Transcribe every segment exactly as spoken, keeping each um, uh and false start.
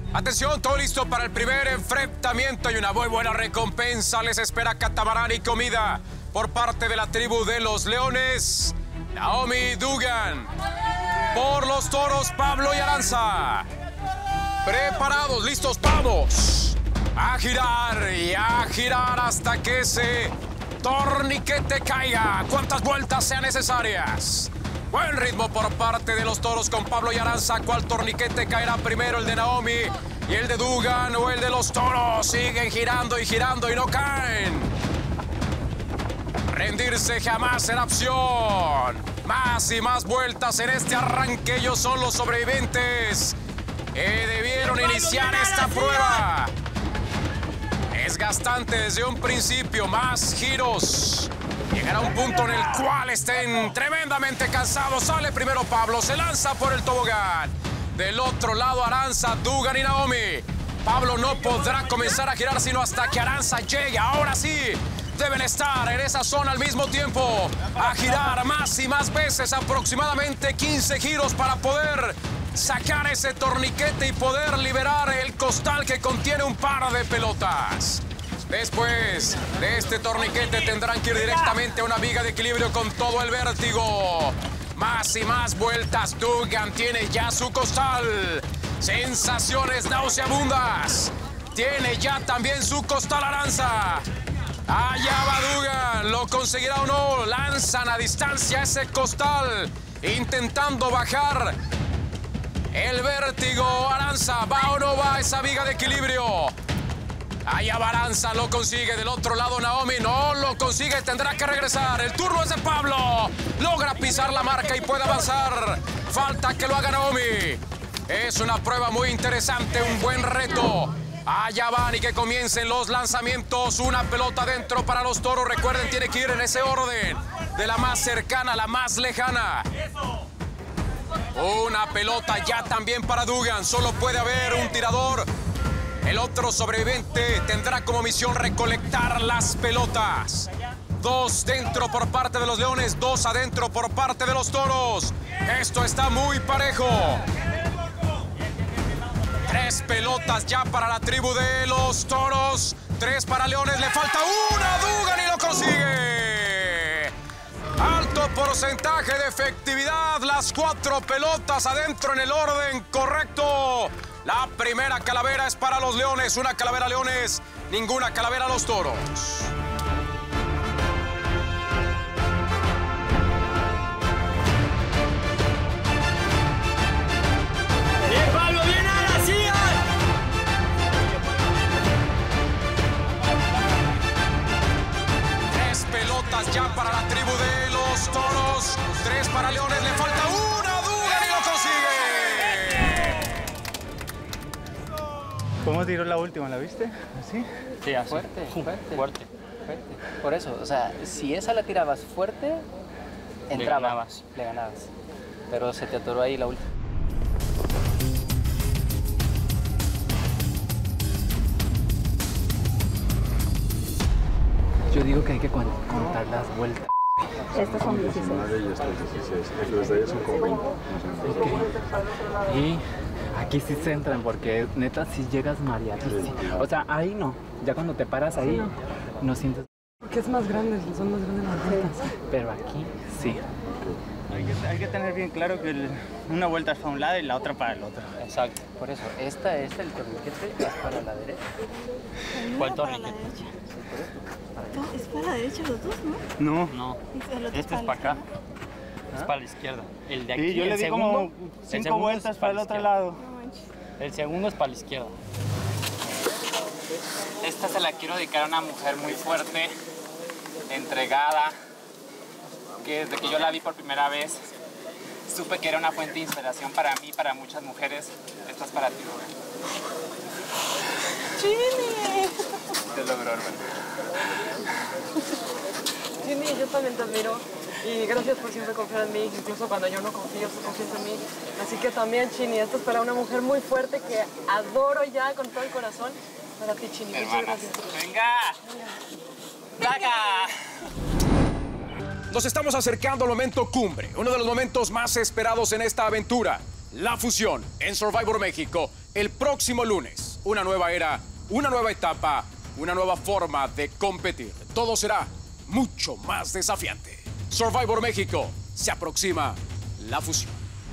Atención, todo listo para el primer enfrentamiento y una muy buena recompensa. Les espera catamarán y comida por parte de la tribu de los leones. Naomi Dugan. Por los toros, Pablo y Aranza. Preparados, listos, vamos. A girar y a girar hasta que ese torniquete caiga. Cuantas vueltas sean necesarias. Buen ritmo por parte de los toros con Pablo y Aranza. ¿Cuál torniquete caerá primero? ¿El de Naomi y el de Dugan o el de los toros? Siguen girando y girando y no caen. Rendirse jamás será opción. Más y más vueltas en este arranque. Ellos son los sobrevivientes que debieron iniciar esta prueba. Desgastante desde un principio. Más giros. Llegará un punto en el cual estén tremendamente cansados. Sale primero Pablo, se lanza por el tobogán. Del otro lado Aranza, Dugan y Naomi. Pablo no podrá comenzar a girar sino hasta que Aranza llegue. Ahora sí, deben estar en esa zona al mismo tiempo. A girar más y más veces, aproximadamente quince giros para poder sacar ese torniquete y poder liberar el costal que contiene un par de pelotas. Después de este torniquete tendrán que ir directamente a una viga de equilibrio con todo el vértigo. Más y más vueltas. Dugan tiene ya su costal. Sensaciones nauseabundas. Tiene ya también su costal Aranza. Allá va Dugan. ¿Lo conseguirá o no? Lanzan a distancia ese costal, intentando bajar el vértigo. Aranza, ¿va o no va esa viga de equilibrio? Allá va Aranza, lo consigue. Del otro lado Naomi no lo consigue, tendrá que regresar. El turno es de Pablo. Logra pisar la marca y puede avanzar. Falta que lo haga Naomi. Es una prueba muy interesante, un buen reto. Allá van y que comiencen los lanzamientos. Una pelota dentro para los toros. Recuerden, tiene que ir en ese orden. De la más cercana a la más lejana. Una pelota ya también para Dugan. Solo puede haber un tirador. El otro sobreviviente tendrá como misión recolectar las pelotas. Dos dentro por parte de los leones, dos adentro por parte de los toros. Esto está muy parejo. Tres pelotas ya para la tribu de los toros. Tres para leones, le falta una a Dugan y lo consigue. Alto porcentaje de efectividad. Las cuatro pelotas adentro en el orden correcto. La primera calavera es para los leones. Una calavera a leones, ninguna calavera a los toros. ¡Bien, Pablo! ¡Bien, ahora sigan! Tres pelotas ya para la tribu de los toros. Tres para leones, le falta una a Dugan y lo consigue. ¿Cómo tiró la última? ¿La viste? ¿Así? Sí, así. Fuerte, fuerte. Fuerte. Fuerte. Por eso, o sea, si esa la tirabas fuerte, entraba. Le ganabas. Le ganabas. Pero se te atoró ahí la última. Yo digo que hay que contar las vueltas. Estas son dieciséis. Y estas dieciséis. Los de ellos son como veinte. Ok. Y aquí sí se entran porque neta sí llegas mareadísimo. O sea, ahí no. Ya cuando te paras ahí no, no sientes. Porque es más grande, son más grandes las vueltas. Pero aquí sí. Hay que, hay que tener bien claro que el, una vuelta es para un lado y la otra para el otro. Exacto. Por eso, esta es el torniquete, es para la derecha. ¿Cuál Para la torniquete? derecha. Es para la derecha los dos, ¿no? No. No. Y el otro Este es para acá. Es para la izquierda. El de aquí, Sí, yo el le di segundo, como el cinco segundo vueltas es para el la otro izquierda. lado. No manches. El segundo es para la izquierda. Esta se la quiero dedicar a una mujer muy fuerte, entregada, que desde que yo la vi por primera vez, supe que era una fuente de inspiración para mí, para muchas mujeres. Esta es para ti, Dugan. ¡Chini! Te logró, hermano. Chini, yo también te admiro. Y gracias por siempre confiar en mí, incluso cuando yo no confío, tú confías en mí. Así que también, Chini, esto es para una mujer muy fuerte que adoro ya con todo el corazón. Para ti, Chini, muchas Hermanas. gracias. ¡Venga! ¡Venga! Nos estamos acercando al momento cumbre, uno de los momentos más esperados en esta aventura. La fusión en Survivor México el próximo lunes. Una nueva era, una nueva etapa, una nueva forma de competir. Todo será mucho más desafiante. Survivor México, se aproxima la fusión.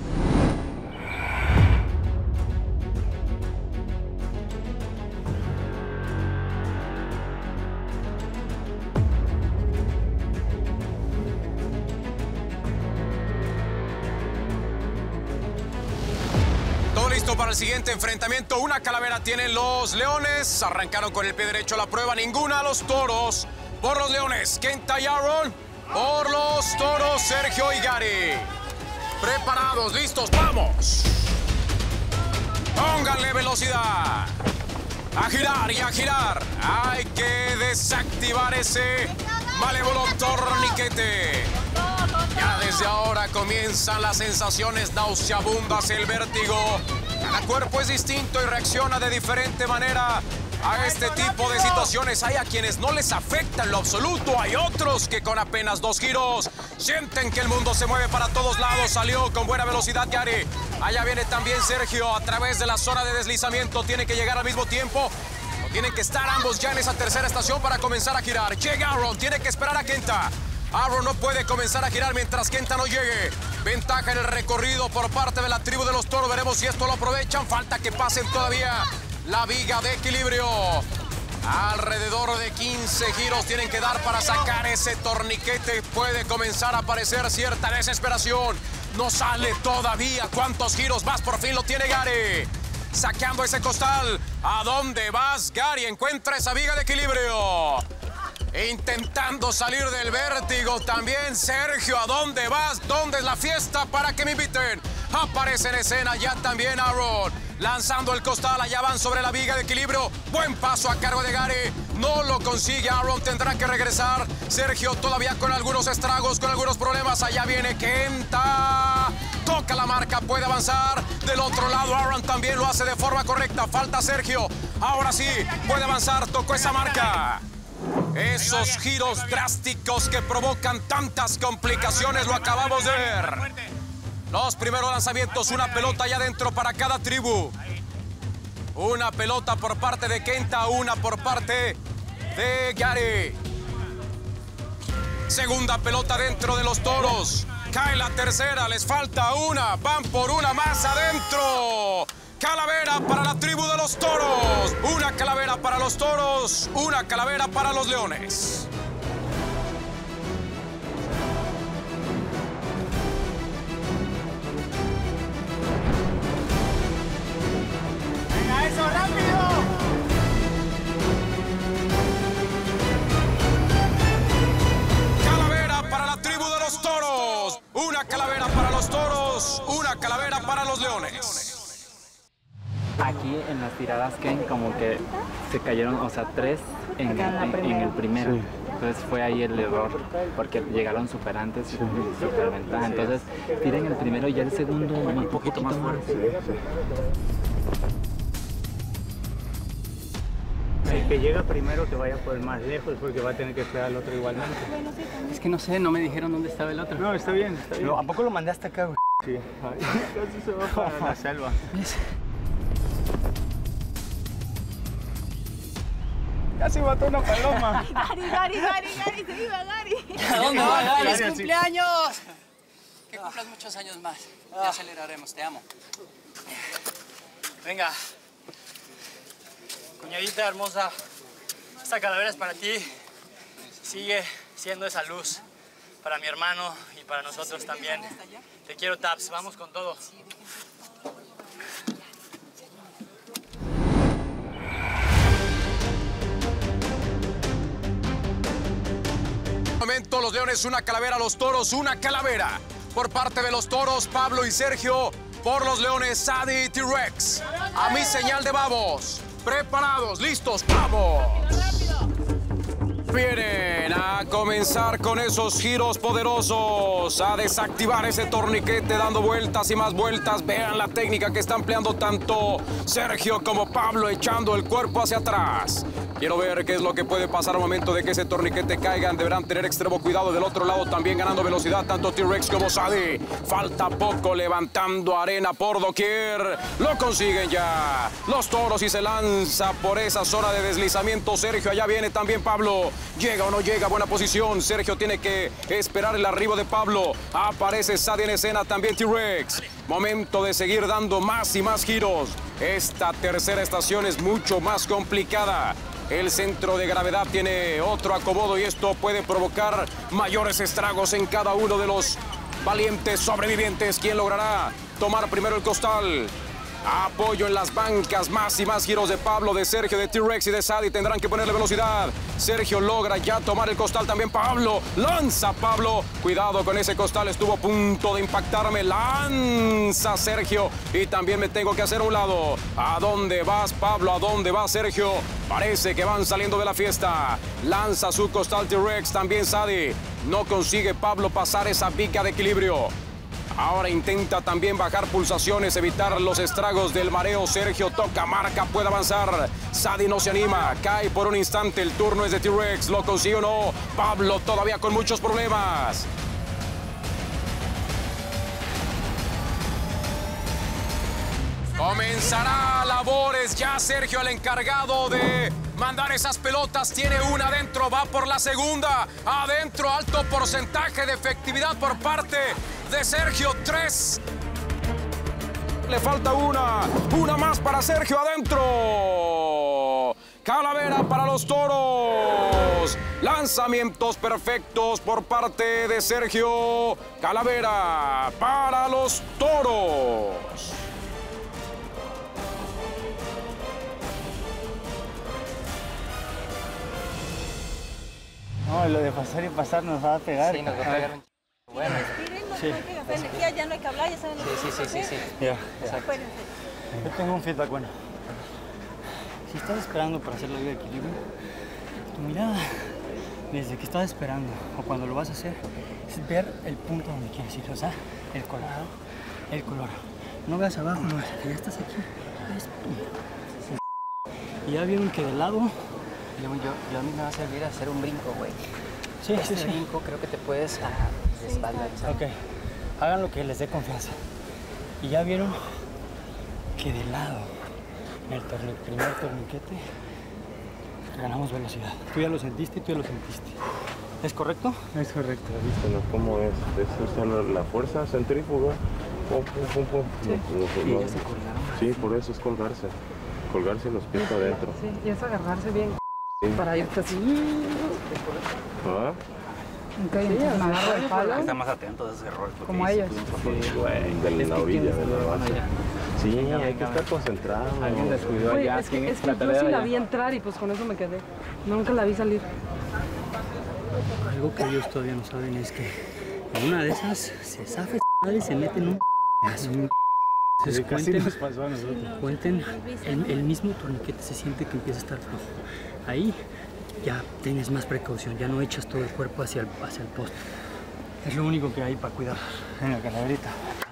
Todo listo para el siguiente enfrentamiento. Una calavera tienen los Leones. Arrancaron con el pie derecho la prueba. Ninguna a los Toros. Por los Leones, Kenta y Aaron. Por los Toros, Sergio y Gary. Preparados, listos, ¡vamos! Pónganle velocidad. A girar y a girar. Hay que desactivar ese malévolo torniquete. Ya desde ahora comienzan las sensaciones nauseabundas, el vértigo. Cada cuerpo es distinto y reacciona de diferente manera a este tipo de situaciones. Hay a quienes no les afecta en lo absoluto. Hay otros que con apenas dos giros sienten que el mundo se mueve para todos lados. Salió con buena velocidad Gary. Allá viene también Sergio a través de la zona de deslizamiento. Tiene que llegar al mismo tiempo. No tienen que estar ambos ya en esa tercera estación para comenzar a girar. Llega Aaron, tiene que esperar a Kenta. Aaron no puede comenzar a girar mientras Kenta no llegue. Ventaja en el recorrido por parte de la tribu de los Toros. Veremos si esto lo aprovechan. Falta que pasen todavía la viga de equilibrio. Alrededor de quince giros tienen que dar para sacar ese torniquete. Puede comenzar a aparecer cierta desesperación. No sale todavía. ¿Cuántos giros más? Por fin lo tiene Gary. Saqueando ese costal. ¿A dónde vas, Gary? Encuentra esa viga de equilibrio. Intentando salir del vértigo también Sergio. ¿A dónde vas? ¿Dónde es la fiesta para que me inviten? Aparece en escena ya también Aaron. Lanzando el costal, allá van sobre la viga de equilibrio. Buen paso a cargo de Gary. No lo consigue Aaron, tendrá que regresar. Sergio todavía con algunos estragos, con algunos problemas. Allá viene Kenta. Toca la marca, puede avanzar. Del otro lado Aaron también lo hace de forma correcta. Falta Sergio. Ahora sí, puede avanzar, tocó esa marca. Esos giros drásticos que provocan tantas complicaciones lo acabamos de ver. Los primeros lanzamientos, una pelota allá adentro para cada tribu. Una pelota por parte de Kenta, una por parte de Gary. Segunda pelota dentro de los Toros. Cae la tercera, les falta una. Van por una más adentro. Calavera para la tribu de los Toros. Una calavera para los Toros, una calavera para los Leones. ¡Venga, eso, rápido! Calavera para la tribu de los Toros. Una calavera para los Toros, una calavera para los Leones. Aquí en las tiradas Ken como que se cayeron, o sea, tres en, en, en el primero. Sí. Entonces fue ahí el error, porque llegaron súper antes, sí, súper ventaja. Entonces tiren el primero y ya el segundo un poquito más fuerte. Sí, sí. El que llega primero que vaya por el más lejos porque va a tener que esperar al otro igualmente. Es que no sé, no me dijeron dónde estaba el otro. No, está bien, está bien. No, ¿a poco lo mandé hasta acá, güey? Sí. Casi se va para la selva. Casi mató una paloma. Gary, Gary, Gary, Gary, se iba Gary. ¿A dónde va Gary? ¡Feliz cumpleaños! Que cumplas muchos años más. Ya aceleraremos, te amo. Venga. Cuñadita hermosa, esta calavera es para ti. Sigue siendo esa luz para mi hermano y para nosotros también. Te quiero, Taps. Vamos con todo. Momento, los Leones, una calavera, los Toros, una calavera. Por parte de los Toros, Pablo y Sergio. Por los Leones, Sadie y T-Rex. A mi señal de vamos. Preparados, listos, ¡vamos! Vienen a comenzar con esos giros poderosos, a desactivar ese torniquete dando vueltas y más vueltas. Vean la técnica que está empleando tanto Sergio como Pablo, echando el cuerpo hacia atrás. Quiero ver qué es lo que puede pasar al momento de que ese torniquete caigan. Deberán tener extremo cuidado. Del otro lado también ganando velocidad tanto T-Rex como Sadie. Falta poco, levantando arena por doquier. Lo consiguen ya los toros y se lanza por esa zona de deslizamiento Sergio. Allá viene también Pablo. Llega o no llega, buena posición. Sergio tiene que esperar el arribo de Pablo. Aparece Sadie en escena, también T-Rex. Momento de seguir dando más y más giros. Esta tercera estación es mucho más complicada. El centro de gravedad tiene otro acomodo y esto puede provocar mayores estragos en cada uno de los valientes sobrevivientes. ¿Quién logrará tomar primero el costal? Apoyo en las bancas, más y más giros de Pablo, de Sergio, de T-Rex y de Sadie. Tendrán que ponerle velocidad. Sergio logra ya tomar el costal, también Pablo. Lanza Pablo. Cuidado con ese costal, estuvo a punto de impactarme. Lanza Sergio y también me tengo que hacer a un lado. ¿A dónde vas, Pablo? ¿A dónde va Sergio? Parece que van saliendo de la fiesta. Lanza su costal T-Rex, también Sadie. No consigue Pablo pasar esa pica de equilibrio. Ahora intenta también bajar pulsaciones, evitar los estragos del mareo. Sergio toca marca, puede avanzar. Sadie no se anima, cae por un instante. El turno es de T-Rex, ¿lo consigue o no? Pablo todavía con muchos problemas. Comenzará labores ya Sergio, el encargado de mandar esas pelotas. Tiene una adentro, va por la segunda. Adentro, alto porcentaje de efectividad por parte de Sergio. Tres. Le falta una. Una más para Sergio adentro. Calavera para los toros. Lanzamientos perfectos por parte de Sergio. Calavera para los toros. No, lo de pasar y pasar nos va a pegar. Sí, nos va a pegar un ch... Bueno. Respiren, no Sí. hay que gastar energía, ya no hay que hablar, ya saben lo Sí, que sí, sí, sí, sí. Ya. Exacto. Yo tengo un feedback bueno. Si estás esperando para hacer la vida de equilibrio, tu mirada, desde que estás esperando o cuando lo vas a hacer, es ver el punto donde quieres ir. O sea, el colorado, el color. No veas abajo, no, que ya estás aquí. Es... Y ya vieron que del lado... Yo, yo, yo a mí me va a servir hacer un brinco, güey. Sí, este sí, sí. brinco creo que te puedes ah, de espalda. Ok, hagan lo que les dé confianza. Y ya vieron que de lado, en el, torni el primer torniquete, ganamos velocidad. Tú ya lo sentiste y tú ya lo sentiste. ¿Es correcto? Es correcto. ¿Viste no? ¿Cómo es? Es usar la fuerza centrífuga. Pum, pum, pum, pum. Sí. No, no, Y no. ya se colgaron. Sí, por eso es colgarse. Colgarse los pies adentro. Sí, y es agarrarse bien. Sí. Para irte así. ¿Ah? Ok, entonces me agarro el palo. Están más atentos a esos errores. Como ellos. Sí, güey. De la orilla, de la base. Sí, hay que estar concentrado. Alguien descuidó Güey, allá. es que, ¿Quién es que la yo tarea sí la allá? vi entrar y pues con eso me quedé. Nunca la vi salir. Algo que ellos todavía no saben es que en una de esas se zafa y se mete en un Entonces, cuenten, nos pasó a nosotros. Cuenten, el, el mismo torniquete se siente que empieza a estar flojo. Ahí ya tienes más precaución, ya no echas todo el cuerpo hacia el, hacia el poste. Es lo único que hay para cuidar en la calaverita.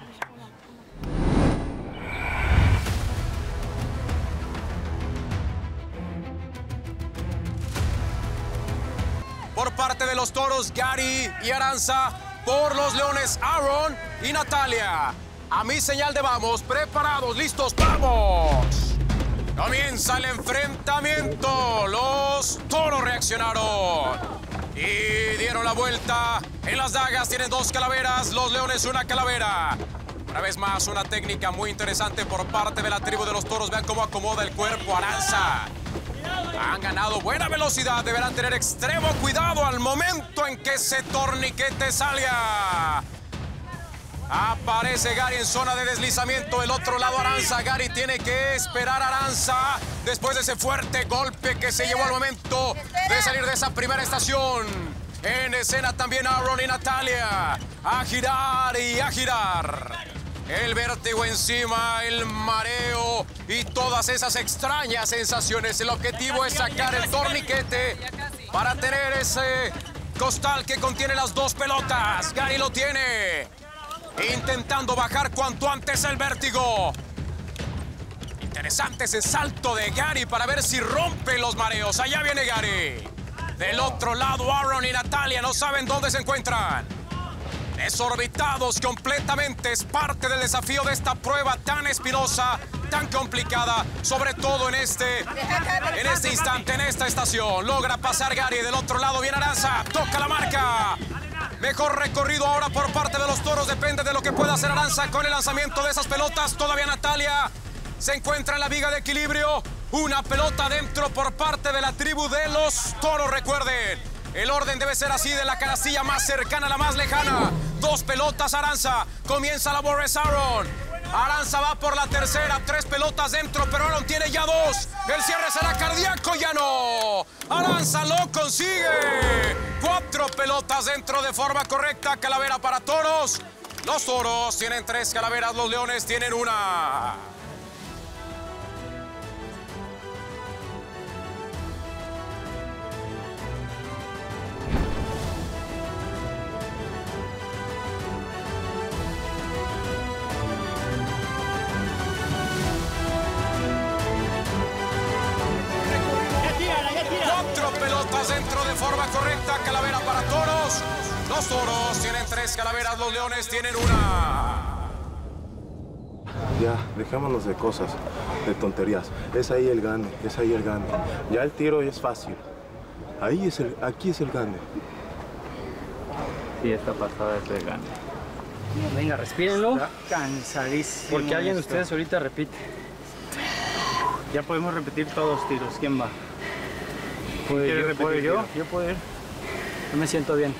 Por parte de los toros, Gary y Aranza. Por los leones, Aaron y Natalia. A mi señal de vamos, preparados, listos, ¡vamos! Comienza el enfrentamiento. Los toros reaccionaron y dieron la vuelta. En las dagas tienen dos calaveras, los leones una calavera. Una vez más, una técnica muy interesante por parte de la tribu de los toros. Vean cómo acomoda el cuerpo Aranza. Han ganado buena velocidad, deberán tener extremo cuidado al momento en que ese torniquete salga. Aparece Gary en zona de deslizamiento, del otro lado Aranza. Gary tiene que esperar a Aranza después de ese fuerte golpe que se llevó al momento de salir de esa primera estación. En escena también Aaron y Natalia. A girar y a girar. El vértigo encima, el mareo y todas esas extrañas sensaciones. El objetivo es sacar el torniquete para tener ese costal que contiene las dos pelotas. Gary lo tiene. Intentando bajar cuanto antes el vértigo. Interesante ese salto de Gary para ver si rompe los mareos. Allá viene Gary. Del otro lado, Aaron y Natalia no saben dónde se encuentran. Desorbitados completamente. Es parte del desafío de esta prueba tan espinosa, tan complicada, sobre todo en este, en este instante, en esta estación. Logra pasar Gary. Del otro lado viene Aranza. Toca la marca. Mejor recorrido ahora por parte de los toros. Depende de lo que pueda hacer Aranza con el lanzamiento de esas pelotas. Todavía Natalia se encuentra en la viga de equilibrio. Una pelota dentro por parte de la tribu de los toros. Recuerden, el orden debe ser así, de la canastilla más cercana a la más lejana. Dos pelotas Aranza. Comienza la Borres Aaron. Aranza va por la tercera. Tres pelotas dentro, pero Aaron tiene ya dos. El cierre será cardíaco, ya no. Aranza lo consigue. Cuatro pelotas dentro de forma correcta. Calavera para toros. Los toros tienen tres calaveras, los leones tienen una. Dentro de forma correcta, calavera para toros. Los toros tienen tres calaveras, los leones tienen una. Ya, dejémonos de cosas, de tonterías. Es ahí el gane, es ahí el gane. Ya el tiro es fácil. Ahí es el, aquí es el gane. Sí, esta pasada es el gane. Venga, respírenlo. Está cansadísimo. Porque alguien de ustedes ahorita repite. Ya podemos repetir todos los tiros. ¿Quién va? ¿Puedo yo? ¿Puedo yo? Yo puedo ir. Yo me siento bien.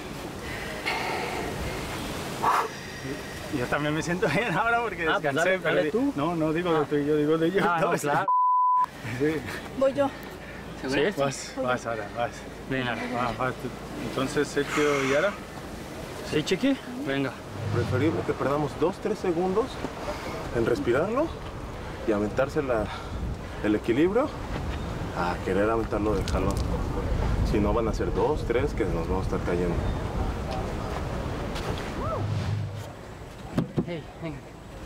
Yo también me siento bien ahora porque descansé. Ah, pues dale, dale tú. No, no digo ah. de tú y yo, digo de yo. Ah, no, claro. Sí. Voy yo. ¿Sí? Vas, vas ahora, vas. Venga, va, va tú. Entonces, Sergio y Ara. ¿Sí, Chiqui? Venga. Preferible que perdamos dos, tres segundos en respirarlo y aventarse la, el equilibrio a querer aventarlo del jalón. Si no, van a ser dos, tres que nos vamos a estar cayendo. Hey, venga.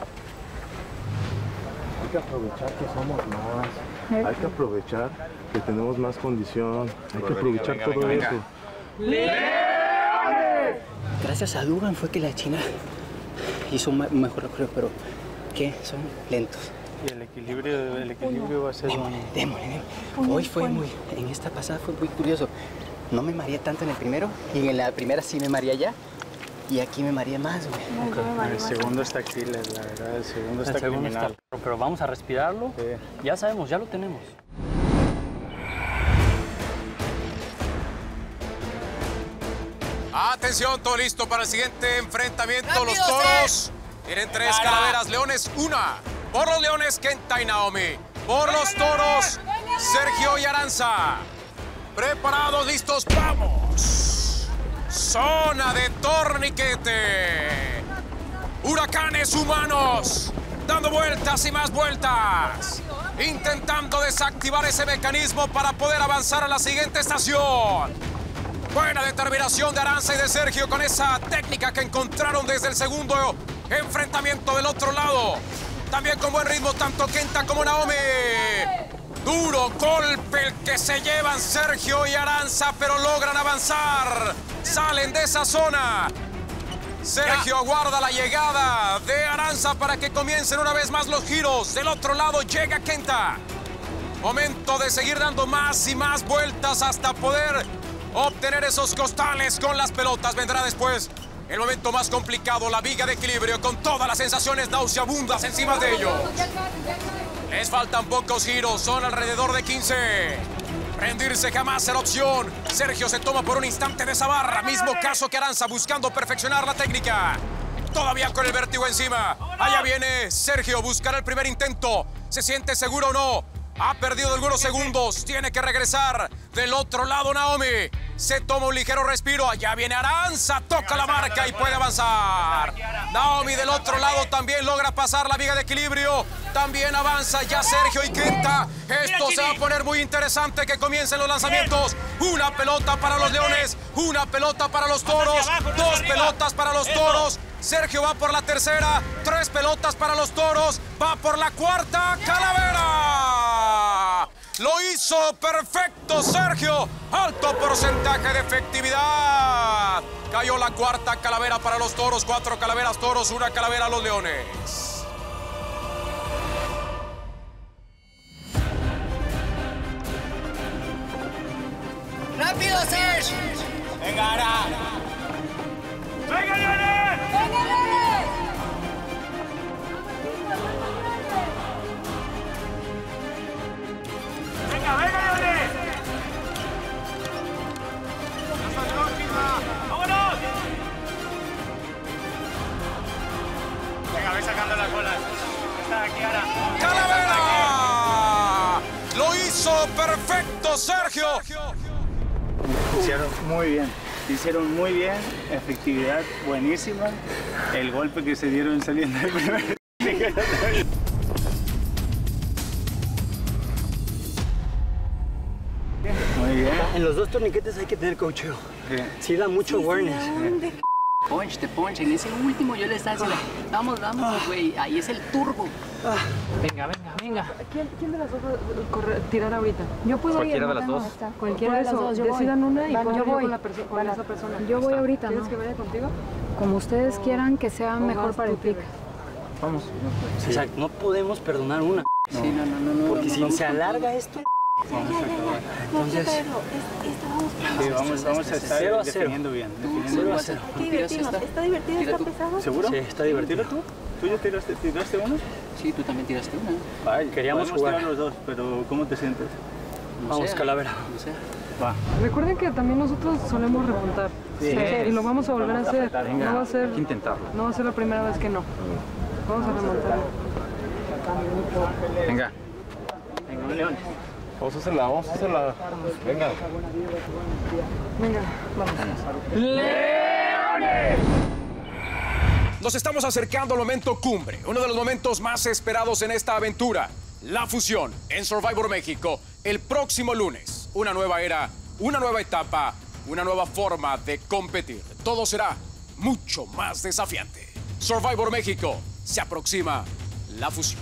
Hay que aprovechar que somos más. Hay que aprovechar que tenemos más condición. Hay que aprovechar venga, todo venga, eso. ¡Leones! Gracias a Dugan fue que la China hizo un mejor recorrido, pero ¿qué? Son lentos. Y el equilibrio, el equilibrio va a ser démosle, un... démosle, démosle. Hoy fue muy, en esta pasada fue muy curioso. No me mareé tanto en el primero, y en la primera sí me mareé ya, y aquí me mareé más, güey. No, okay. no el segundo está Aquiles, la verdad, el segundo el está segundo criminal. Está... Pero vamos a respirarlo, sí. Ya sabemos, ya lo tenemos. Atención, todo listo para el siguiente enfrentamiento. Los toros tienen tres para. calaveras, leones una. Por los leones, Kenta y Naomi. Por los toros, Sergio y Aranza. Preparados, listos, vamos. Zona de torniquete. Huracanes humanos, dando vueltas y más vueltas. Intentando desactivar ese mecanismo para poder avanzar a la siguiente estación. Buena determinación de Aranza y de Sergio con esa técnica que encontraron desde el segundo enfrentamiento del otro lado. También con buen ritmo tanto Kenta como Naomi. Duro golpe el que se llevan Sergio y Aranza, pero logran avanzar. Salen de esa zona. Sergio aguarda la llegada de Aranza para que comiencen una vez más los giros. Del otro lado llega Kenta. Momento de seguir dando más y más vueltas hasta poder obtener esos costales con las pelotas. Vendrá después el momento más complicado, la viga de equilibrio, con todas las sensaciones nauseabundas encima de ellos. Les faltan pocos giros, son alrededor de quince. Rendirse jamás será opción. Sergio se toma por un instante de esa barra. Mismo caso que Aranza, buscando perfeccionar la técnica. Todavía con el vértigo encima. Allá viene Sergio, buscará el primer intento. ¿Se siente seguro o no? Ha perdido algunos segundos, tiene que regresar. Del otro lado, Naomi se toma un ligero respiro. Allá viene Aranza, toca la marca y puede avanzar. Naomi del otro lado también logra pasar la viga de equilibrio. También avanza ya Sergio y Quinta. Esto se va a poner muy interesante que comiencen los lanzamientos. Una pelota para los leones, una pelota para los toros, dos pelotas para los toros. Sergio va por la tercera, tres pelotas para los toros, va por la cuarta, Calavera. Lo hizo perfecto Sergio, alto porcentaje de efectividad. Cayó la cuarta calavera para los toros, cuatro calaveras toros, una calavera a los leones. ¡Rápido, Serge! ¡Venga, Ara! ¡Venga, Leones! ¡Venga, Leones! ¡Venga, venga, Leones! ¡Vámonos! Venga, ve sacando la cola. Está aquí, Ara. ¡Calavera! Lo hizo perfecto Sergio. Hicieron muy bien, hicieron muy bien, efectividad buenísima, el golpe que se dieron saliendo del primer. Muy bien. En los dos torniquetes hay que tener coacheo. Sí, sí da mucho sí, awareness. Sí. Punch, te punch. En ese último yo le estaba diciendo, vamos, vamos, güey, ahí es el turbo. Ah. Venga, venga, venga. ¿Quién, quién de las dos va a correr, tirar ahorita? Yo puedo Cualquiera ir. de las dos. Cualquiera de las dos. Yo decidan una y Van, yo voy con, la perso con esa persona. Yo voy ahorita, ¿Quieres ¿no? que vaya contigo? Como ustedes o, quieran que sea mejor para el pick. Vamos. Sí. O sea, no podemos perdonar una. No. Sí, no, no, no. Porque no, si no, se no, alarga esto... Vamos a acabar. Entonces... Sí, vamos, vamos a estar cero a definiendo bien. Definiendo cero a cero. Qué divertido. ¿Está divertido? ¿Está pesado? ¿Seguro? Sí, está divertido. ¿Tira tú? ¿Tú ya tiraste, tiraste uno? Sí, tú también tiraste una. Ay, queríamos jugar tirar los dos, pero ¿cómo te sientes? No vamos, sé, Calavera. No sé. Va. Recuerden que también nosotros solemos remontar. Sí. Sí. Y lo vamos a volver vamos a hacer. A no va a ser. Hay que intentarlo. No va a ser la primera vez que no. Vamos a remontar. Venga. Venga, León. Vamos a hacerla, vamos a hacerla. Venga. Venga, vamos. ¡Leones! Nos estamos acercando al momento cumbre, uno de los momentos más esperados en esta aventura. La fusión en Survivor México el próximo lunes. Una nueva era, una nueva etapa, una nueva forma de competir. Todo será mucho más desafiante. Survivor México, se aproxima la fusión.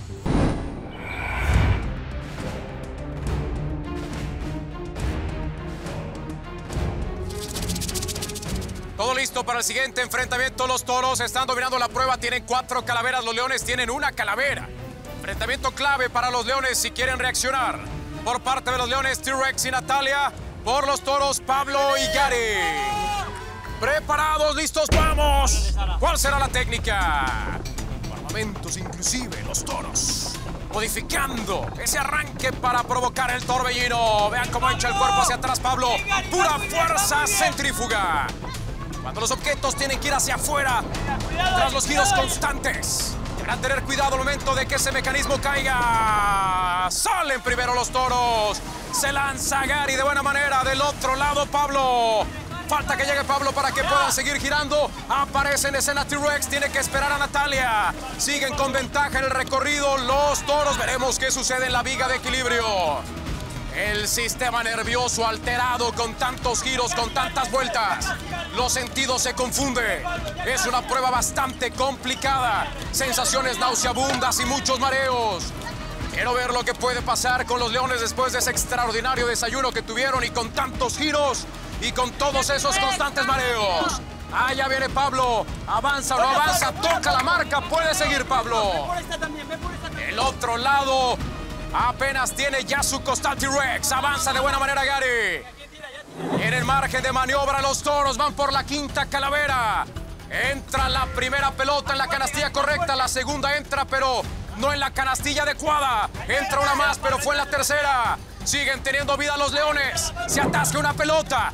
Todo listo para el siguiente enfrentamiento. Los toros están dominando la prueba. Tienen cuatro calaveras. Los leones tienen una calavera. Enfrentamiento clave para los leones si quieren reaccionar. Por parte de los leones, T-Rex y Natalia. Por los toros, Pablo y Gary. Preparados, listos, vamos. ¿Cuál será la técnica? Por momentos, inclusive, los toros modificando ese arranque para provocar el torbellino. Vean cómo echa el cuerpo hacia atrás Pablo. Pura fuerza centrífuga. Cuando los objetos tienen que ir hacia afuera, tras los giros constantes. Deberán tener cuidado al momento de que ese mecanismo caiga. Salen primero los toros. Se lanza Gary de buena manera. Del otro lado, Pablo. Falta que llegue Pablo para que puedan seguir girando. Aparece en escena T-Rex. Tiene que esperar a Natalia. Siguen con ventaja en el recorrido los toros. Veremos qué sucede en la viga de equilibrio. El sistema nervioso alterado con tantos giros, con tantas vueltas. Los sentidos se confunden. Es una prueba bastante complicada. Sensaciones nauseabundas y muchos mareos. Quiero ver lo que puede pasar con los leones después de ese extraordinario desayuno que tuvieron y con tantos giros y con todos esos constantes mareos. Allá viene Pablo. Avanza o no avanza. Toca la marca. Puede seguir Pablo. El otro lado apenas tiene ya su costal T-Rex. Avanza de buena manera Gary. En el margen de maniobra los toros van por la quinta calavera. Entra la primera pelota en la canastilla correcta. La segunda entra, pero no en la canastilla adecuada. Entra una más, pero fue en la tercera. Siguen teniendo vida los leones. Se atasca una pelota.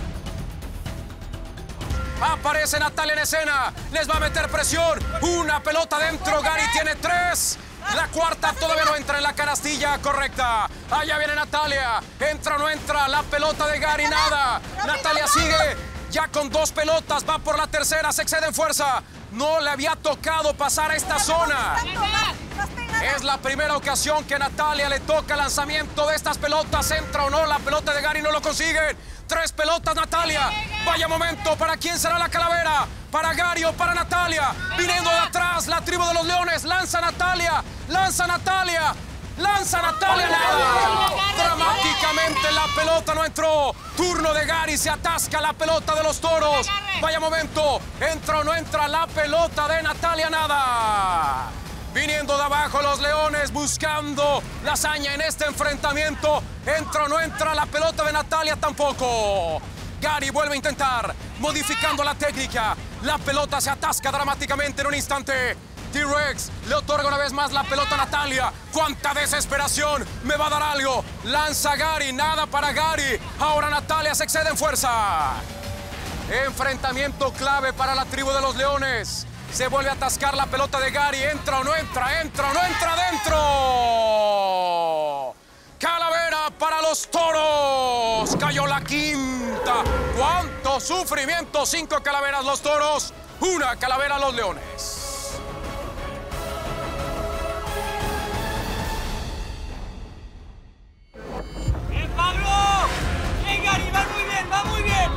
Aparece Natalia en escena. Les va a meter presión. Una pelota dentro. Gary tiene tres. La cuarta todavía no entra en la canastilla correcta. Allá viene Natalia. Entra o no entra. La pelota de Gary, nada. Natalia sigue. Ya con dos pelotas, va por la tercera, se excede en fuerza. No le había tocado pasar a esta zona. Es la primera ocasión que a Natalia le toca lanzamiento de estas pelotas. ¿Entra o no? La pelota de Gary no lo consigue. Tres pelotas, Natalia. Vaya momento. ¿Para quién será la calavera? ¿Para Gary o para Natalia? Viniendo de atrás, la tribu de los Leones. Lanza Natalia. Lanza Natalia. Lanza Natalia. Nada. Dramáticamente la pelota no entró. Turno de Gary. Se atasca la pelota de los Toros. Vaya momento. ¿Entra o no entra la pelota de Natalia? Nada. Viniendo de abajo los Leones, buscando la hazaña en este enfrentamiento. ¿Entra o no entra la pelota de Natalia? Tampoco. Gary vuelve a intentar, modificando la técnica. La pelota se atasca dramáticamente en un instante. T-Rex le otorga una vez más la pelota a Natalia. ¡Cuánta desesperación! ¡Me va a dar algo! Lanza Gary, nada para Gary. Ahora Natalia se excede en fuerza. Enfrentamiento clave para la tribu de los Leones. Se vuelve a atascar la pelota de Gary. ¿Entra o no entra? ¿Entra o no entra? ¡Dentro! Calavera para los Toros. Cayó la quinta. ¡Cuánto sufrimiento! Cinco calaveras los Toros. Una calavera los Leones. ¡Bien, Pablo! ¡Bien, Gary! ¡Va muy bien! ¡Va muy bien!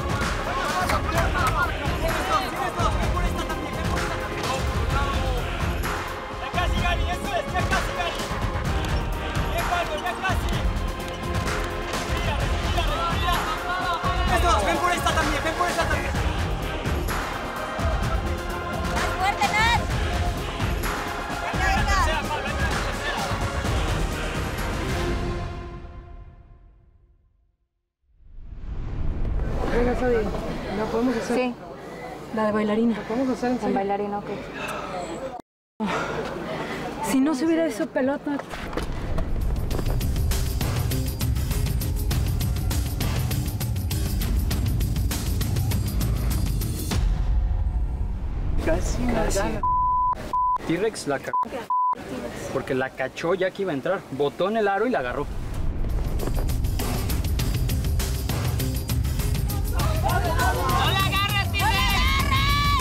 Ven por esta también, ven por esta también. ¡Más fuerte, Nat! ¡Venga, venga! Venga, Sadi, ¿la podemos hacer? Sí, la de bailarina. ¿La podemos hacer en serio? En bailarina, ok. Si no se hubiera hecho pelota... Casi la gana. T-Rex la cagó. Porque la cachó ya que iba a entrar. Botó en el aro y la agarró. ¡No la agarres, T-Rex!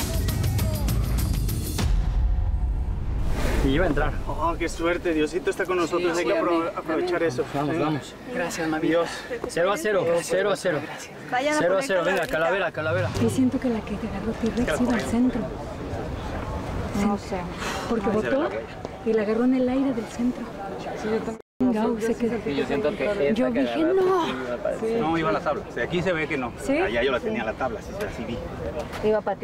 Y iba a entrar. Oh, qué suerte. Diosito está con nosotros. Sí, Hay que sí, apro amén. aprovechar eso. Vamos, vamos. Gracias, mami. Dios. cero a cero. cero a cero. Vayan a cero a poner cero. Venga, calaverita. calavera, calavera. Yo siento que la que agarró T-Rex iba al centro. No sé. Porque botó y la agarró en el aire del centro. Gau se quedó. Sí, yo siento que esta Yo que dije, agarraste no. iba para el- No, iba a la tabla. O sea, aquí se ve que no. ¿Sí? Allá yo la tenía la tabla, así, así vi. Iba para ti.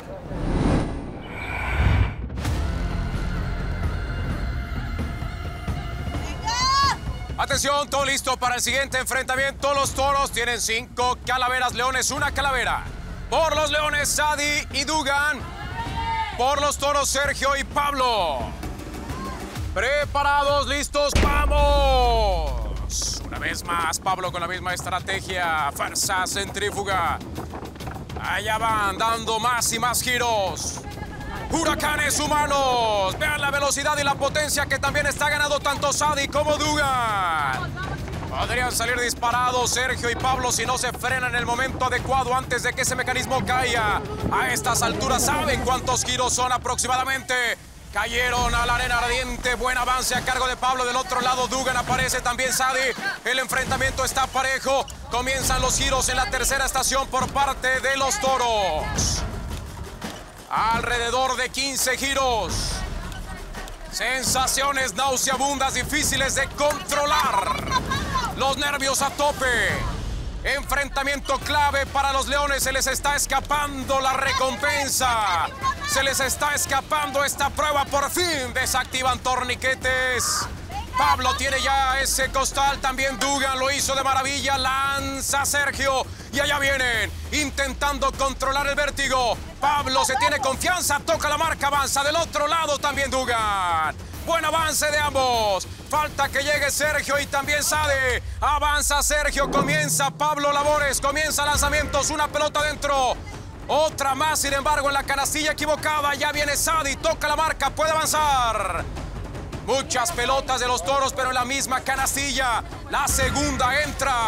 Atención, todo listo para el siguiente enfrentamiento. Los Toros tienen cinco calaveras, Leones una calavera. Por los Leones, Sadi y Dugan. Por los Toros, Sergio y Pablo. Preparados, listos, ¡vamos! Una vez más, Pablo con la misma estrategia. Fuerza centrífuga. Allá van, dando más y más giros. Huracanes humanos. Vean la velocidad y la potencia que también está ganando tanto Sadi como Dugan. Podrían salir disparados Sergio y Pablo si no se frenan en el momento adecuado antes de que ese mecanismo caiga. A estas alturas saben cuántos giros son aproximadamente. Cayeron a la arena ardiente. Buen avance a cargo de Pablo. Del otro lado Dugan aparece también Sadi. El enfrentamiento está parejo. Comienzan los giros en la tercera estación por parte de los Toros. Alrededor de quince giros. Sensaciones nauseabundas, difíciles de controlar. Los nervios a tope. Enfrentamiento clave para los Leones. Se les está escapando la recompensa. Se les está escapando esta prueba. Por fin desactivan torniquetes. Pablo tiene ya ese costal. También Dugan lo hizo de maravilla. Lanza Sergio. Y allá vienen, intentando controlar el vértigo. Pablo se tiene confianza. Toca la marca, avanza. Del otro lado también Dugan. Buen avance de ambos. Falta que llegue Sergio y también Sade. Avanza Sergio, comienza Pablo Labores. Comienza lanzamientos, una pelota dentro. Otra más, sin embargo, en la canastilla equivocada. Ya viene Sadi, toca la marca, puede avanzar. Muchas pelotas de los Toros, pero en la misma canastilla. La segunda entra.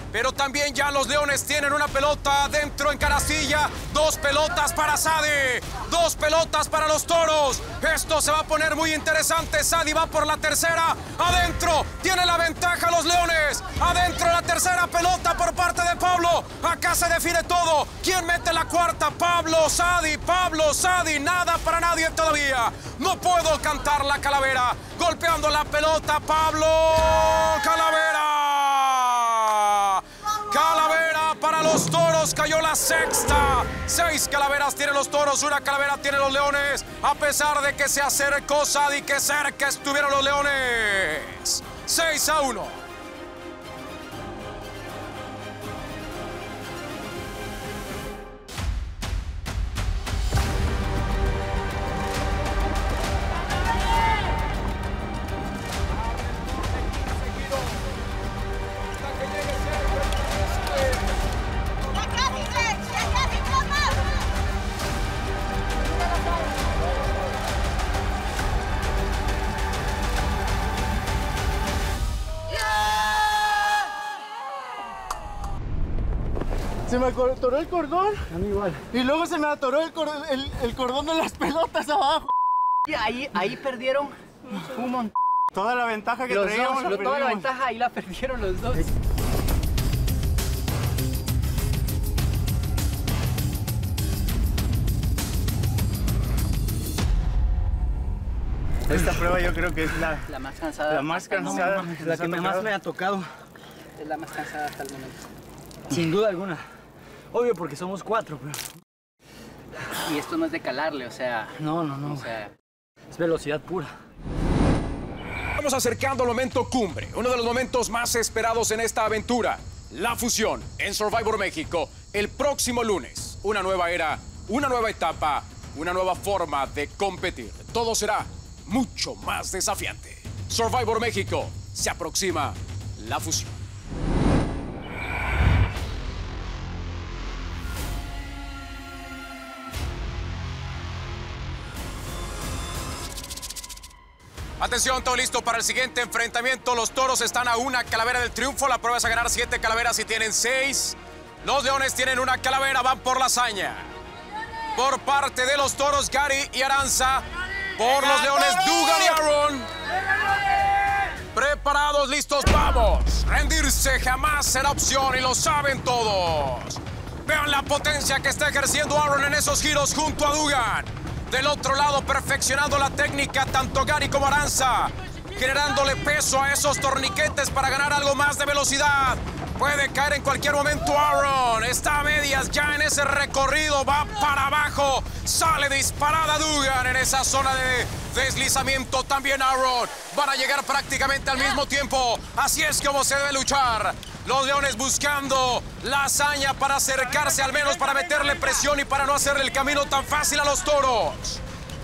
Pero también ya los Leones tienen una pelota dentro en canastilla. Dos pelotas para Sadi. Dos pelotas para los Toros. Esto se va a poner muy interesante. Sadi va por la tercera. Adentro. Tiene la ventaja los Leones. Adentro la tercera pelota por parte de Pablo. Acá se define todo. ¿Quién mete la cuarta? Pablo, Sadi, Pablo, Sadi. Nada para nadie todavía. No puedo cantar la calavera. Golpeando la pelota, Pablo. Calavera. Calavera para los Toros, cayó la sexta. Seis calaveras tienen los Toros, una calavera tienen los Leones. A pesar de que se acercó Sadi, que cerca estuvieron los Leones. seis a uno. Se me atoró el cordón. A mí igual. Y luego se me atoró el, cor el, el cordón de las pelotas abajo. Y ahí, ahí perdieron un montón. Toda la ventaja que los traíamos dos, la toda la perdimos. ventaja ahí la perdieron los dos. Esta prueba yo creo que es la, la más cansada. La más cansada. No, la que más me ha tocado. Es la más cansada hasta el momento. Sin duda alguna. Obvio porque somos cuatro, pero... Y esto no es de calarle, o sea... No, no, no. O sea... Es velocidad pura. Estamos acercando al momento cumbre, uno de los momentos más esperados en esta aventura. La fusión en Survivor México el próximo lunes. Una nueva era, una nueva etapa, una nueva forma de competir. Todo será mucho más desafiante. Survivor México, se aproxima la fusión. Atención, todo listo para el siguiente enfrentamiento. Los Toros están a una calavera del triunfo. La prueba es a ganar siete calaveras y tienen seis. Los Leones tienen una calavera, van por la hazaña. Por parte de los Toros, Gary y Aranza. Por los Leones, Dugan y Aaron. Preparados, listos, vamos. Rendirse jamás será opción y lo saben todos. Vean la potencia que está ejerciendo Aaron en esos giros junto a Dugan. Del otro lado, perfeccionando la técnica, tanto Gary como Aranza, generándole peso a esos torniquetes para ganar algo más de velocidad. Puede caer en cualquier momento Aaron. Está a medias ya en ese recorrido, va para abajo. Sale disparada Dugan en esa zona de deslizamiento. También Aaron. Van a llegar prácticamente al mismo tiempo. Así es como se debe luchar. Los Leones buscando la hazaña para acercarse, al menos para meterle presión y para no hacerle el camino tan fácil a los Toros.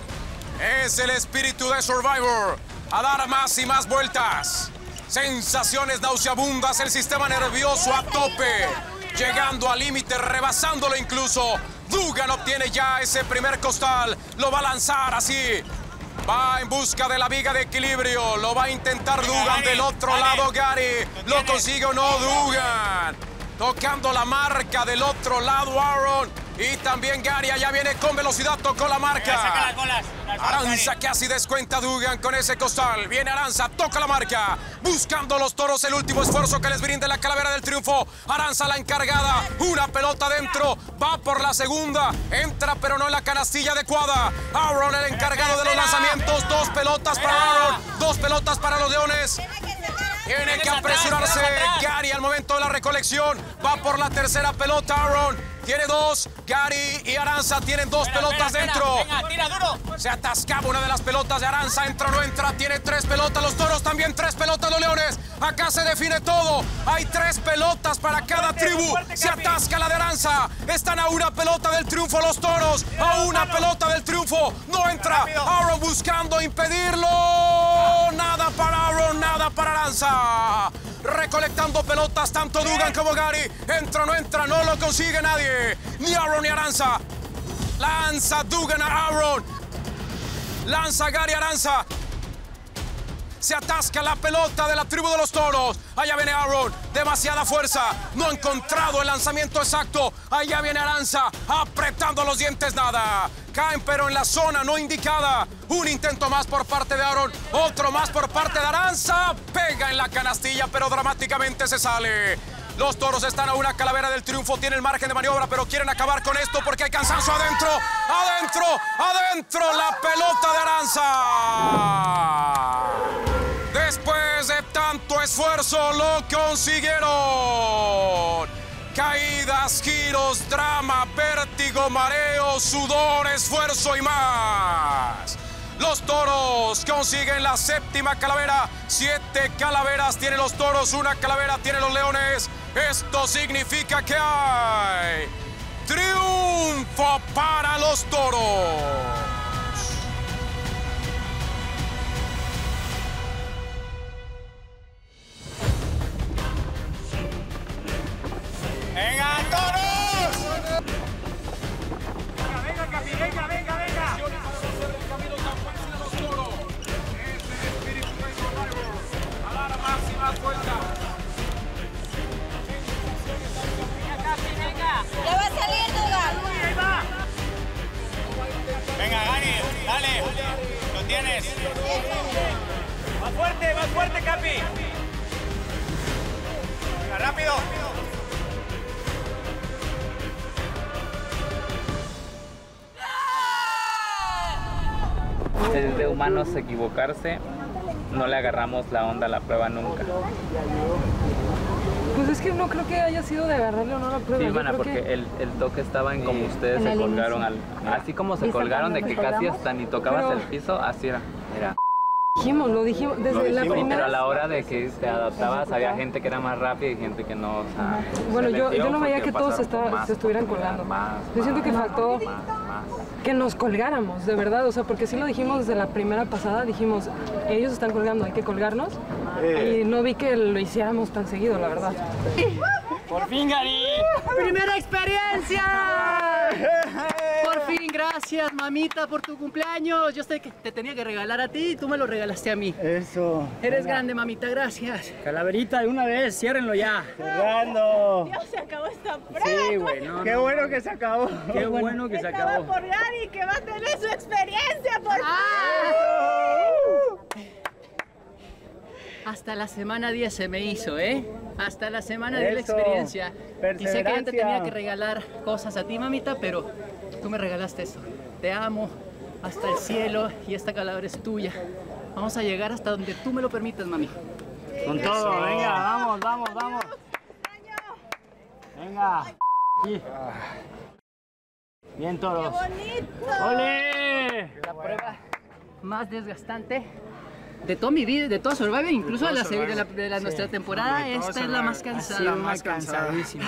Es el espíritu de Survivor, a dar más y más vueltas. Sensaciones nauseabundas, el sistema nervioso a tope, llegando al límite, rebasándolo incluso. Dugan obtiene ya ese primer costal, lo va a lanzar así. Va en busca de la viga de equilibrio. Lo va a intentar Dugan del otro lado, Gary. ¿Lo consigue o no Dugan? Tocando la marca del otro lado, Aaron. Y también Gary allá viene con velocidad, tocó la marca. Aranza casi descuenta a Dugan con ese costal. Viene Aranza, toca la marca. Buscando los Toros el último esfuerzo que les brinde la calavera del triunfo. Aranza la encargada. Una pelota dentro. Va por la segunda. Entra pero no en la canastilla adecuada. Aaron el encargado de los lanzamientos. Dos pelotas para Aaron. Dos pelotas para los Leones. Tiene que apresurarse Gary al momento de la recolección. Va por la tercera pelota Aaron. Tiene dos. Gary y Aranza tienen dos espera, pelotas espera, dentro. Venga, tira duro. Se atascaba una de las pelotas de Aranza. Entra o no entra. Tiene tres pelotas. Los Toros también tres pelotas. Los Leones. Acá se define todo. Hay tres pelotas para cada tribu. Se atasca la de Aranza. Están a una pelota del triunfo los Toros. A una pelota del triunfo. No entra. Aaron buscando impedirlo. Nada para Aaron. Nada para Aranza. Recolectando pelotas tanto Dugan como Gary. Entra o no entra. No lo consigue nadie. Ni Aaron ni Aranza. Lanza Dugan a Aaron. Lanza Gary Aranza. Se atasca la pelota de la tribu de los toros. Allá viene Aaron. Demasiada fuerza. No ha encontrado el lanzamiento exacto. Allá viene Aranza. Apretando los dientes, nada. Caen, pero en la zona no indicada. Un intento más por parte de Aaron. Otro más por parte de Aranza. Pega en la canastilla, pero dramáticamente se sale. Los toros están a una calavera del triunfo. Tienen margen de maniobra, pero quieren acabar con esto porque hay cansancio adentro. Adentro, adentro la pelota de Aranza. Después de tanto esfuerzo lo consiguieron. Caídas, giros, drama, vértigo, mareo, sudor, esfuerzo y más. Los toros consiguen la séptima calavera. Siete calaveras tienen los toros, una calavera tienen los leones. Esto significa que hay triunfo para los toros. ¡Venga, toros! Venga, venga, Capi, venga, venga, venga. A la máxima fuerza. Venga, Capi, venga. Ya va saliendo, Gal. Ahí va. Venga, Gani, dale. Lo tienes. Más fuerte, más fuerte, Capi. Venga, rápido. Es de humanos equivocarse, no le agarramos la onda a la prueba nunca. Pues es que no creo que haya sido de agarrarle o no la prueba. Sí, Yo Ivana, creo porque que... el, el toque estaba en como ustedes En se el colgaron, al, inicio. así como se ¿Viste colgaron de cuando que nos casi colgamos? hasta ni tocabas Pero- el piso, así era. era. Dijimos, lo dijimos desde Lo la dijimos, primera. pero a la hora de que te adaptabas había gente que era más rápida y gente que no, o sea, Bueno, se yo, metió yo no veía porque que todos se, pasaron está- más, se estuvieran colgando. Yo siento que faltó que nos colgáramos, de verdad. O sea, porque sí lo dijimos desde la primera pasada. Dijimos, ellos están colgando, hay que colgarnos. Eh. Y no vi que lo hiciéramos tan seguido, la verdad. ¡Por fin, Gary! ¡Primera experiencia! Por fin, gracias, mamita, por tu cumpleaños. Yo sé que te tenía que regalar a ti y tú me lo regalaste a mí. Eso. Eres Venga. grande, mamita, gracias. Calaverita, de una vez, ciérrenlo ya. Cerrando. Dios, se acabó esta prueba. Sí, güey, no, Qué no, bueno no. que se acabó. Qué bueno que se Estaba acabó. por Gary, que va a tener su experiencia por Hasta la semana diez se me hizo, ¿eh? Hasta la semana de la Eso. experiencia. Y sé que yo te Perseverancia. tenía que regalar cosas a ti, mamita, pero tú me regalaste eso. Te amo hasta el cielo y esta calavera es tuya. Vamos a llegar hasta donde tú me lo permitas, mami. Con todo, venga, vamos, vamos, vamos. Venga. Aquí. Bien, todos. ¡Qué bonito! ¡Ole! La prueba más desgastante de toda mi vida, de todo Survivor, incluso de, todo la, se- de la, Survivor. de la- Sí. nuestra temporada, De todo esta es la más Survivor. cansada. Ha sido más cansadísima.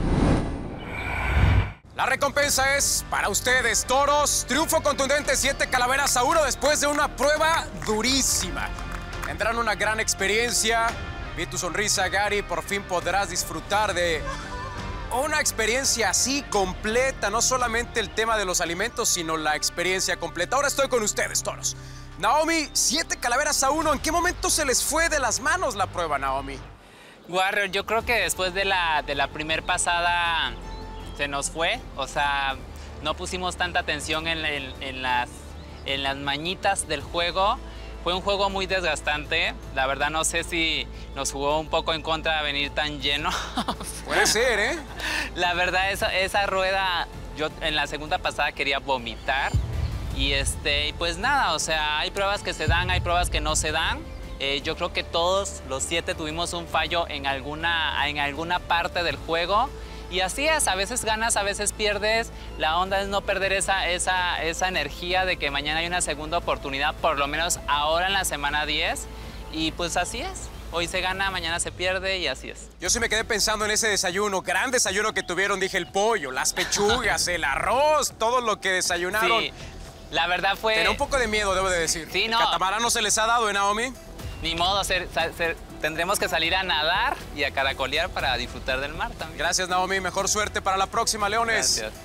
La recompensa es para ustedes, toros. Triunfo contundente, siete calaveras a uno después de una prueba durísima. Tendrán una gran experiencia. Vi tu sonrisa, Gary. Por fin podrás disfrutar de una experiencia así completa. No solamente el tema de los alimentos, sino la experiencia completa. Ahora estoy con ustedes, toros. Naomi, siete calaveras a uno. ¿En qué momento se les fue de las manos la prueba, Naomi? Warrior, yo creo que después de la, de la primer pasada se nos fue. O sea, no pusimos tanta atención en, en- en las, en las mañitas del juego. Fue un juego muy desgastante. La verdad no sé si nos jugó un poco en contra de venir tan lleno. Puede ser, ¿eh? La verdad, esa, esa rueda, yo en la segunda pasada quería vomitar. Y este, y pues nada, o sea, hay pruebas que se dan, hay pruebas que no se dan. Eh, yo creo que todos los siete tuvimos un fallo en alguna, en alguna parte del juego. Y así es, a veces ganas, a veces pierdes. La onda es no perder esa, esa, esa energía de que mañana hay una segunda oportunidad, por lo menos ahora en la semana diez. Y pues así es. Hoy se gana, mañana se pierde y así es. Yo sí me quedé pensando en ese desayuno, gran desayuno que tuvieron. Dije el pollo, las pechugas, el arroz, todo lo que desayunaron. Sí, la verdad fue... Tenía un poco de miedo, debo de decir. Sí, no. ¿El catamarán no se les ha dado, ¿eh, Naomi? Ni modo, ser- sa- ser- tendremos que salir a nadar y a caracolear para disfrutar del mar también. Gracias, Naomi. Mejor suerte para la próxima, Leones. Gracias.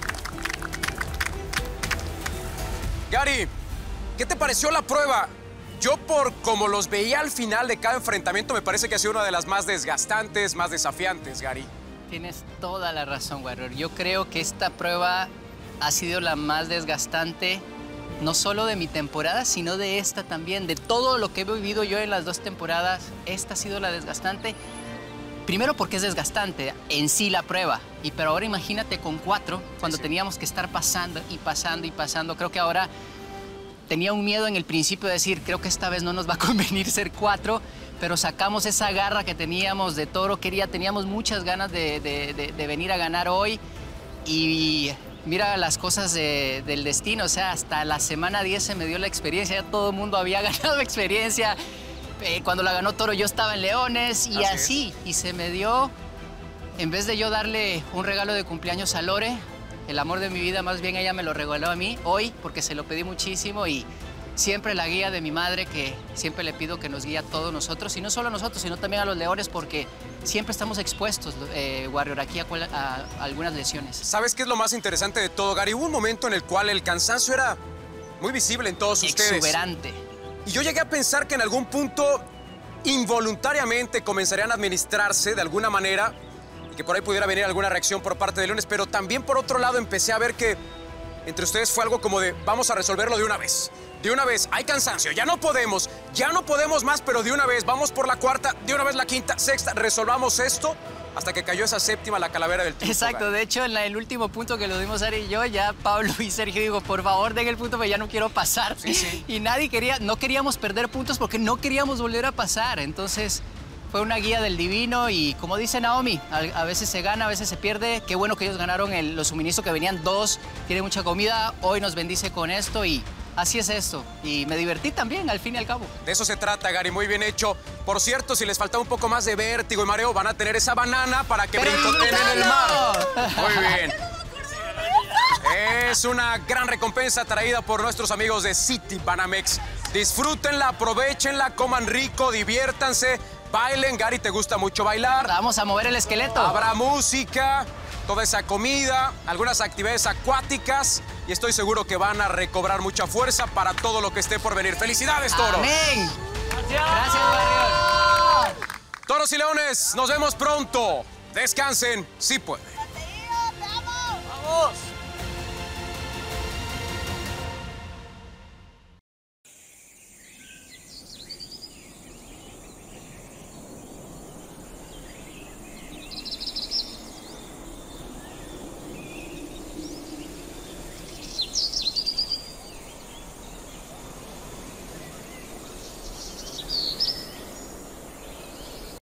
Gary, ¿qué te pareció la prueba? Yo por como los veía al final de cada enfrentamiento, me parece que ha sido una de las más desgastantes, más desafiantes, Gary. Tienes toda la razón, Warrior. Yo creo que esta prueba ha sido la más desgastante, no solo de mi temporada, sino de esta también. De todo lo que he vivido yo en las dos temporadas, esta ha sido la desgastante. Primero porque es desgastante en sí la prueba, y pero ahora imagínate con cuatro, cuando sí, sí. teníamos que estar pasando y pasando y pasando. Creo que ahora tenía un miedo en el principio de decir, creo que esta vez no nos va a convenir ser cuatro, pero sacamos esa garra que teníamos de toro. Quería, teníamos muchas ganas de, de, de, de venir a ganar hoy, y mira las cosas de, del destino. O sea, hasta la semana diez se me dio la experiencia, ya todo el mundo había ganado experiencia. Eh, cuando la ganó Toro yo estaba en Leones y así, así y se me dio, en vez de yo darle un regalo de cumpleaños a Lore, el amor de mi vida, más bien ella me lo regaló a mí hoy porque se lo pedí muchísimo, y siempre la guía de mi madre, que siempre le pido que nos guíe a todos nosotros, y no solo a nosotros, sino también a los Leones, porque siempre estamos expuestos, eh, Warrior, aquí a, a, a algunas lesiones. ¿Sabes qué es lo más interesante de todo, Gary? Hubo un momento en el cual el cansancio era muy visible en todos ustedes. Exuberante. Y yo llegué a pensar que en algún punto involuntariamente comenzarían a administrarse de alguna manera y que por ahí pudiera venir alguna reacción por parte de Leones, pero también por otro lado empecé a ver que entre ustedes fue algo como de vamos a resolverlo de una vez. De una vez, hay cansancio, ya no podemos, ya no podemos más, pero de una vez, vamos por la cuarta, de una vez la quinta, sexta, resolvamos esto, hasta que cayó esa séptima, la calavera del triunfo. Exacto, Gary. De hecho, en la, el último punto que lo dimos Ari y yo, ya Pablo y Sergio digo, por favor, den el punto, pero ya no quiero pasar. Sí, sí. Y nadie quería, no queríamos perder puntos porque no queríamos volver a pasar. Entonces, fue una guía del divino, y como dice Naomi, a, a veces se gana, a veces se pierde. Qué bueno que ellos ganaron el, los suministros que venían dos, tiene mucha comida, hoy nos bendice con esto, y así es esto. Y me divertí también, al fin y al cabo. De eso se trata, Gary, muy bien hecho. Por cierto, si les faltaba un poco más de vértigo y mareo, van a tener esa banana para que brincoteen en el mar. Muy bien. Es una gran recompensa traída por nuestros amigos de City Banamex. Disfrútenla, aprovechenla, coman rico, diviértanse, bailen. Gary, ¿te gusta mucho bailar? Vamos a mover el esqueleto. Habrá música, toda esa comida, algunas actividades acuáticas, y estoy seguro que van a recobrar mucha fuerza para todo lo que esté por venir. ¡Felicidades, Toro! ¡Amén! Gracias, Gracias Warrior. Toros y Leones, nos vemos pronto. Descansen, si pueden. ¡Te amo! ¡Vamos!